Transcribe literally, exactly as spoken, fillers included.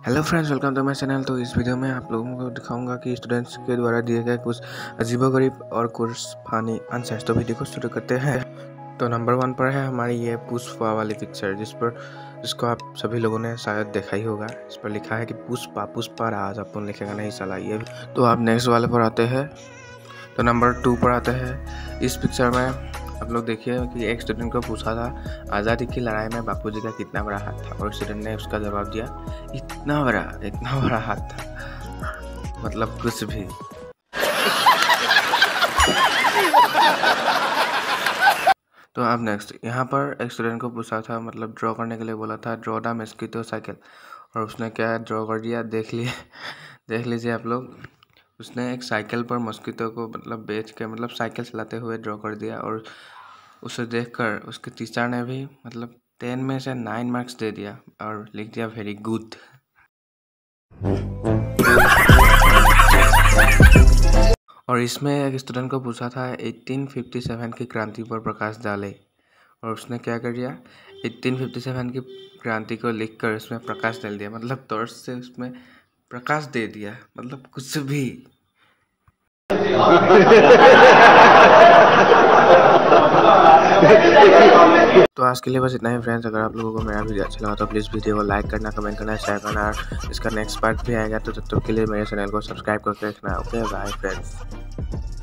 Hello friends, welcome to my channel. तो इस video में आप लोगों को दिखाऊंगा कि स्टूडेंट्स के द्वारा दिए गए कुछ अजीबोगरीब और कुछ फनी आंसर्स। तो वीडियो को शुरू करते हैं। तो नंबर वन पर है हमारी ये पुष्पा वाली पिक्चर, जिस पर जिसको आप सभी लोगों ने शायद देखा ही होगा। इस पर लिखा है कि पुष्पा पुष्पा राज, अपन लिखेगा नहीं साला ये। तो आप नेक्स्ट वाले पर आते हैं। तो नंबर टू पर आते हैं। इस पिक्चर में आप लोग देखिए कि एक स्टूडेंट को पूछा था आज़ादी की लड़ाई में बापूजी का कितना बड़ा हाथ था, और स्टूडेंट ने उसका जवाब दिया इतना बड़ा इतना बड़ा हाथ था, मतलब कुछ भी। तो अब नेक्स्ट यहाँ पर एक स्टूडेंट को पूछा था, मतलब ड्रॉ करने के लिए बोला था, ड्रॉ द मस्कीटो साइकिल, और उसने क्या ड्रॉ कर दिया देख लिए देख लीजिए आप लोग। उसने एक साइकिल पर मस्कीटो को मतलब बेच के मतलब साइकिल चलाते हुए ड्रॉ कर दिया, और उसे देखकर उसके टीचर ने भी मतलब टेन में से नाइन मार्क्स दे दिया और लिख दिया वेरी गुड। और इसमें एक स्टूडेंट को पूछा था अठारह सौ सत्तावन की क्रांति पर प्रकाश डाले, और उसने क्या कर दिया अठारह सौ सत्तावन की क्रांति को लिखकर उसमें प्रकाश डाल दिया, मतलब टॉर्च से उसमें प्रकाश दे दिया, मतलब कुछ भी। तो आज के लिए बस इतना ही फ्रेंड्स। अगर आप लोगों को मेरा वीडियो अच्छा लगा तो प्लीज़ वीडियो को लाइक करना, कमेंट करना, शेयर करना, और इसका नेक्स्ट पार्ट भी आएगा। तो तब तक के लिए मेरे चैनल को सब्सक्राइब करके रखना। Okay bye friends.